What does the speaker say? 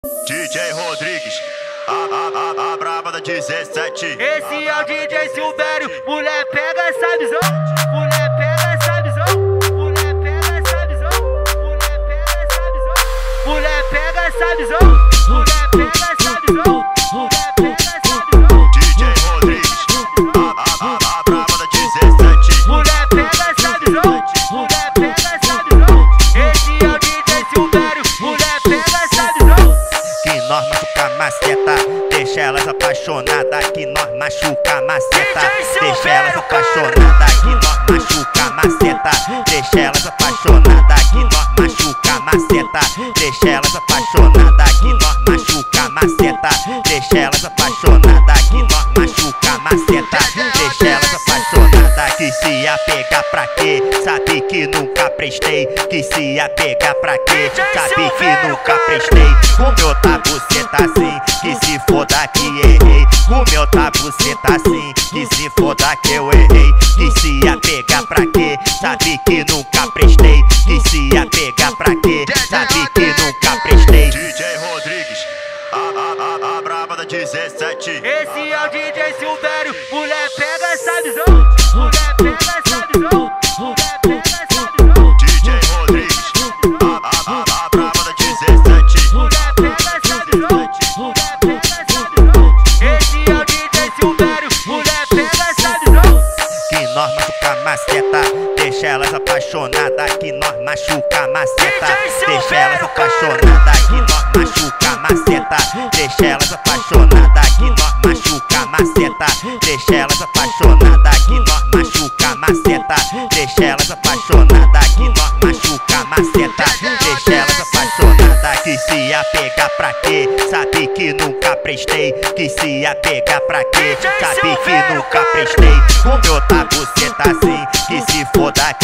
DJ Rodrigues, a braba da 17. Esse é o DJ Silvério, mulher pega essa visão, mulher pega essa visão, mulher pega essa visão, mulher pega essa visão, mulher pega essa visão, mulher pega essa visão, mulher pega essa visão. DJ Rodrigues, a braba da 17. Mulher pega essa visão, mulher pega essa visão. Esse é o DJ Silvério, mulher pega essa visão. Que nós machuca maceta, deixa elas apaixonadas. Que nós machuca maceta, deixa elas apaixonadas. Que nós machuca maceta, deixa elas apaixonadas. Que nós machuca maceta, deixa elas apaixonadas. Que nós machuca maceta, deixa elas apaixonadas. Que nós machuca maceta, deixa elas apaixonadas. Que se apegar pra quê? Sabe que nunca prestei. Que se apegar pra quê? Sabe que nunca prestei. O meu tá você tá assim, que se foda que errei. O meu tá você tá assim, que se foda que eu errei. Que se apegar pra quê? Sabe que nunca prestei. Que se apegar pra quê? Sabe que nunca prestei. DJ Rodrigues, a braba da 17. Esse é o DJ Silvério, mulher pega essa visão, mulher pega essa visão, mulher pega essa visão. DJ Rodrigues, a braba da 17. Mulher pega essa visão, mulher pega essa visão. Esse é o DJ Silvério, mulher pega essa visão. Que nós machuca maceta, deixa elas apaixonadas. Que nós machuca maceta, deixa elas apaixonadas. Que nós machuca maceta, deixa elas apaixonadas. Que nós machuca maceta, deixa elas apaixonadas. Que nós machuca maceta, deixa elas apaixonadas. Que nós machuca maceta, deixa elas apaixonadas. Que se apegar pra quê? Sabe que nunca prestei. Que se apegar pra quê? Sabe que nunca prestei. O meu tá você tá assim, que se foda